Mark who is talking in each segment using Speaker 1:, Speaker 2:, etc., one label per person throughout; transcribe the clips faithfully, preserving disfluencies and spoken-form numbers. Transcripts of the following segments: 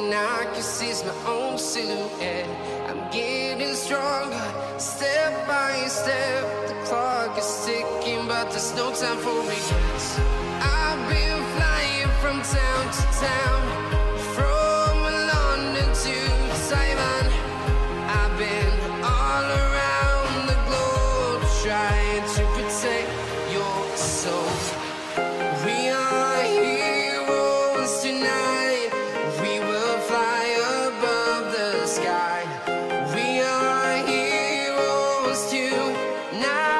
Speaker 1: and I can see my own silhouette. I'm getting stronger, step by step. The clock is ticking, but there's no time for me. I've been flying from town to town, from London to Taiwan. I've been all around the globe, trying to protect your soul. We are heroes tonight. We will fly above the sky. We are heroes tonight.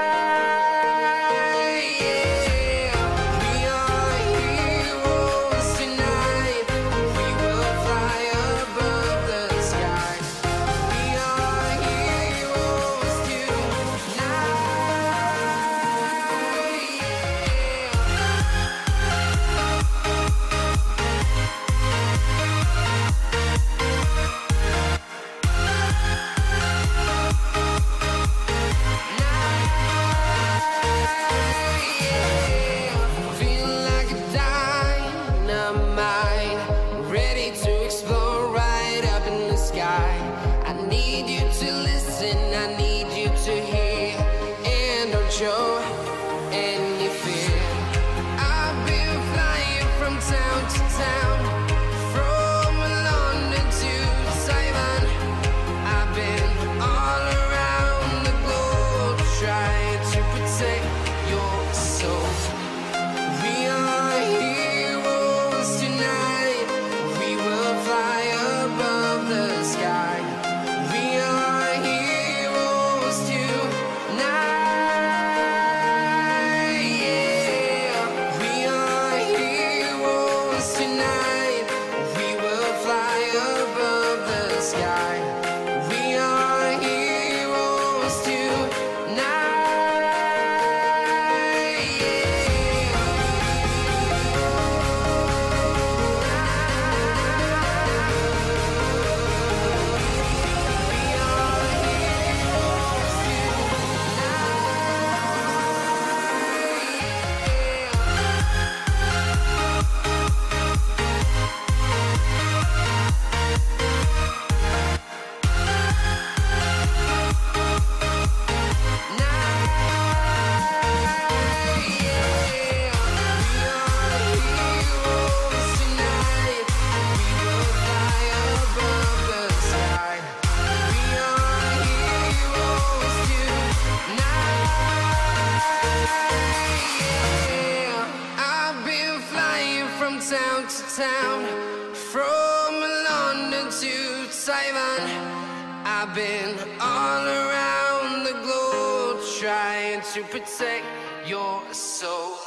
Speaker 1: Yeah. We are heroes tonight. We will fly above the sky. We are heroes tonight. Feeling like a dynamite, ready to explode right up in the sky. I need you to listen, I need you to hear, and don't show any fear. I've been flying from town to town, from London to Taiwan. I've been all around the globe, trying to protect your soul. We are heroes tonight. We will fly above the sky. We are heroes tonight. Yeah. We are heroes tonight. We will fly above the sky. We are heroes tonight. Town to town, from London to Taiwan. I've been all around the globe, trying to protect your soul.